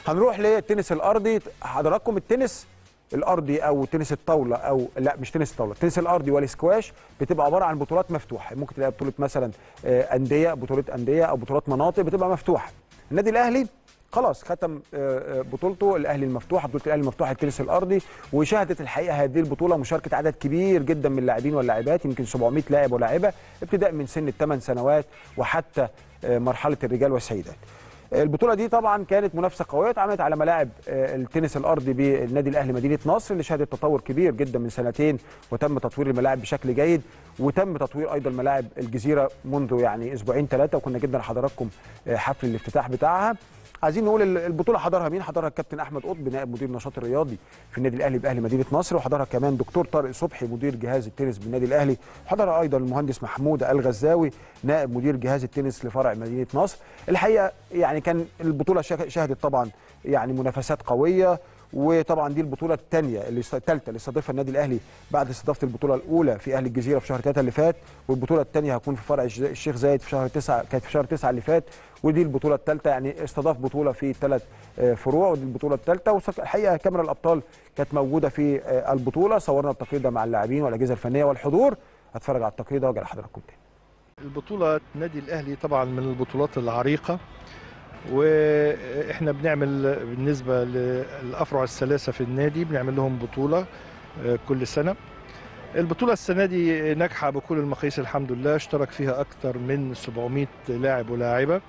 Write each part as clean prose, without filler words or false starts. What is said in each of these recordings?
هنروح للتنس الارضي. حضراتكم التنس الارضي او تنس الطاوله، او لا مش تنس الطاوله، التنس الارضي والسكواش بتبقى عباره عن بطولات مفتوحه. ممكن تلاقي بطوله مثلا انديه، بطوله انديه او بطولات مناطق بتبقى مفتوحه. النادي الاهلي خلاص ختم بطولته، الاهلي المفتوحه، بطوله الاهلي المفتوحه التنس الارضي، وشهدت الحقيقه هذه البطوله مشاركه عدد كبير جدا من اللاعبين واللاعبات، يمكن 700 لاعب ولاعبه ابتداء من سن ال8 سنوات وحتى مرحله الرجال والسيدات. البطوله دي طبعا كانت منافسه قويه، اتعملت على ملاعب التنس الارضي بالنادي الاهلي مدينه نصر، اللي شهدت تطور كبير جدا من سنتين، وتم تطوير الملاعب بشكل جيد، وتم تطوير ايضا ملاعب الجزيره منذ يعني اسبوعين ثلاثه، وكنا جدا لحضراتكم حفل الافتتاح بتاعها. عايزين نقول البطوله حضرها مين؟ حضرها الكابتن احمد قطب نائب مدير النشاط الرياضي في النادي الاهلي باهلي مدينه نصر، وحضرها كمان دكتور طارق صبحي مدير جهاز التنس بالنادي الاهلي، وحضرها ايضا المهندس محمود الغزاوي نائب مدير جهاز التنس لفرع مدينه نصر. الحقيقه يعني كان البطوله شهدت طبعا يعني منافسات قويه، وطبعا دي البطوله الثالثه اللي استضافها النادي الاهلي بعد استضافه البطوله الاولى في اهلي الجزيره في شهر 3 اللي فات، والبطوله الثانيه هتكون في فرع الشيخ زايد في شهر 9، كانت في شهر 9 اللي فات، ودي البطوله الثالثه. يعني استضاف بطوله في 3 فروع، ودي البطوله الثالثه. والحقيقه كاميرا الابطال كانت موجوده في البطوله، صورنا التقرير ده مع اللاعبين والاجهزه الفنيه والحضور. هتفرج على التقرير ده وارجع لحضراتكم تاني. البطوله النادي الاهلي طبعا من البطولات العريقه، واحنا بنعمل بالنسبه للافرع الثلاثه في النادي بنعمل لهم بطوله كل سنه. البطوله السنه دي ناجحه بكل المقاييس الحمد لله، اشترك فيها اكثر من 700 لاعب ولاعبه،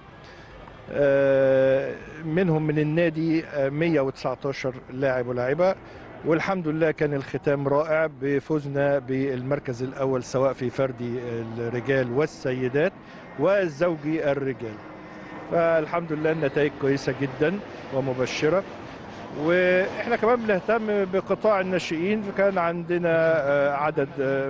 منهم من النادي 119 لاعب ولاعبه، والحمد لله كان الختام رائع بفوزنا بالمركز الاول سواء في فردي الرجال والسيدات والزوجي الرجال. فالحمد لله النتائج كويسه جدا ومبشره. واحنا كمان بنهتم بقطاع الناشئين، فكان عندنا عدد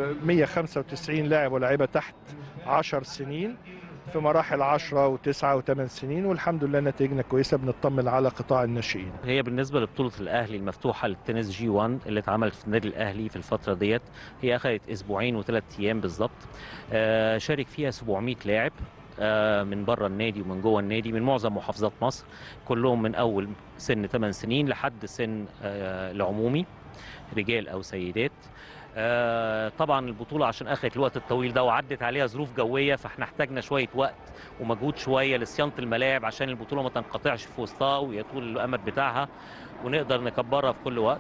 195 لاعب ولاعبه تحت 10 سنين في مراحل 10 و9 و8 سنين، والحمد لله نتائجنا كويسه. بنطمن على قطاع الناشئين. هي بالنسبه لبطوله الاهلي المفتوحه للتنس جي 1 اللي اتعملت في النادي الاهلي في الفتره ديت، هي اخذت اسبوعين و3 ايام بالظبط. شارك فيها 700 لاعب من بره النادي ومن جوه النادي من معظم محافظات مصر، كلهم من اول سن 8 سنين لحد سن العمومي رجال او سيدات. طبعا البطوله عشان اخذت الوقت الطويل ده وعدت عليها ظروف جويه، فاحنا احتاجنا شويه وقت ومجهود شويه لصيانه الملاعب عشان البطوله ما تنقطعش في وسطها ويطول الامد بتاعها ونقدر نكبرها في كل وقت.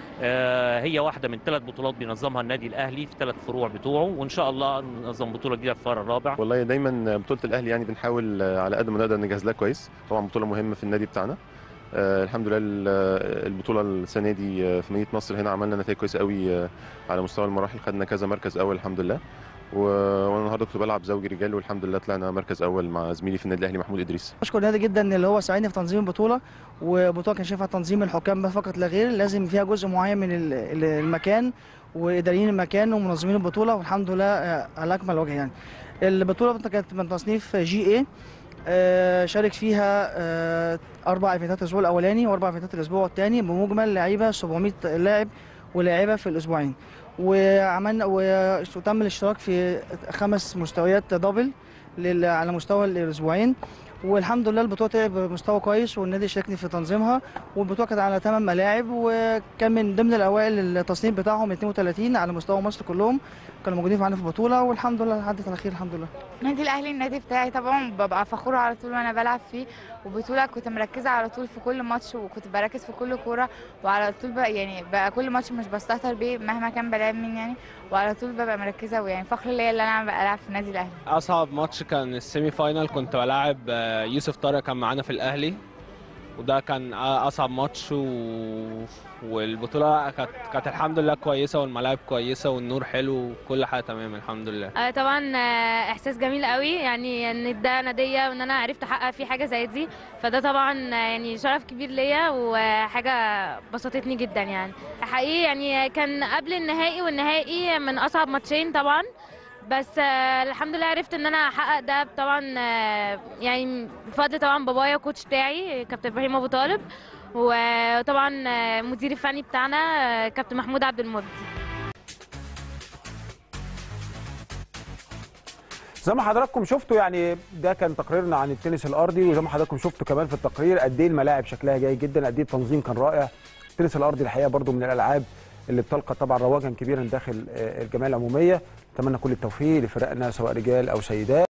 هي واحده من 3 بطولات بينظمها النادي الاهلي في 3 فروع بتوعه، وان شاء الله ننظم بطوله جديده في الفرع الرابع. والله دايما بطوله الاهلي يعني بنحاول على قد ما نقدر نجهز لها كويس، طبعا بطوله مهمه في النادي بتاعنا. الحمد لله البطوله السنه دي في مدينه نصر هنا عملنا نتائج كويسه قوي على مستوى المراحل، خدنا كذا مركز اول الحمد لله. وانا النهارده كنت بلعب زوجي رجال والحمد لله طلعنا مركز اول مع زميلي في النادي الاهلي محمود ادريس. بشكر النادي جدا اللي هو ساعدني في تنظيم البطوله، والبطوله كان شايفها تنظيم الحكام بس فقط لا غير، لازم فيها جزء معين من المكان واداريين المكان ومنظمين البطوله، والحمد لله على اكمل وجه. يعني البطوله كانت من تصنيف جي اي، شارك فيها 4 ايفنتات الاسبوع الاولاني و4 ايفنتات الاسبوع الثاني، بمجمل لعيبه 700 لاعب ولاعبه في الاسبوعين، وعملنا وتم الاشتراك في 5 مستويات دبل على مستوى الاسبوعين، والحمد لله البطوله طلعت بمستوى كويس والنادي شاركني في تنظيمها. والبطوله كانت على 8 ملاعب، وكان من ضمن الاوائل التصنيف بتاعهم 32 على مستوى مصر كلهم كانوا موجودين معانا في البطوله، والحمد لله عدت على خير الحمد لله. النادي الاهلي النادي بتاعي طبعا ببقى فخوره على طول وانا بلعب فيه، وبطوله كنت مركزه على طول في كل ماتش، وكنت بركز في كل كوره، وعلى طول بقى كل ماتش مش بستهتر بيه مهما كان بلعب مين يعني، وعلى طول ببقى مركزه، ويعني فخر ليا ان انا بلعب في النادي الاهلي. اصعب ماتش كان السيمي فاينال، كنت بلاعب يوسف طارق كان معانا في الاهلي، وده كان اصعب ماتش والبطوله كانت الحمد لله كويسه، والملاعب كويسه والنور حلو وكل حاجه تمام الحمد لله. طبعا احساس جميل قوي، يعني ان ده ناديه وان انا عرفت احقق فيه حاجه زي دي، فده طبعا يعني شرف كبير ليا وحاجه بسطتني جدا. يعني حقيقي يعني كان قبل النهائي والنهائي من اصعب ماتشين طبعا، بس الحمد لله عرفت ان انا احقق ده طبعا، يعني بفضل طبعا بابايا وكوتش بتاعي كابتن ابراهيم ابو طالب، وطبعا المدير الفني بتاعنا كابتن محمود عبد المبدي. زي ما حضراتكم شفتوا يعني ده كان تقريرنا عن التنس الارضي، وزي ما حضراتكم شفتوا كمان في التقرير قد ايه الملاعب شكلها جيد جدا، قد ايه التنظيم كان رائع. التنس الارضي الحقيقه برضو من الالعاب اللي بتلقى طبعا رواجا كبيرا داخل الجمعيه العموميه. اتمنى كل التوفيق لفرقنا سواء رجال او سيدات.